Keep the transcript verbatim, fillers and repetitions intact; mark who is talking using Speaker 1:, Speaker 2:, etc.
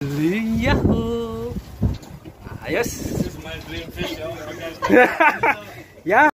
Speaker 1: Yahoo! Ayos!
Speaker 2: This is my dream fish.
Speaker 1: Yeah!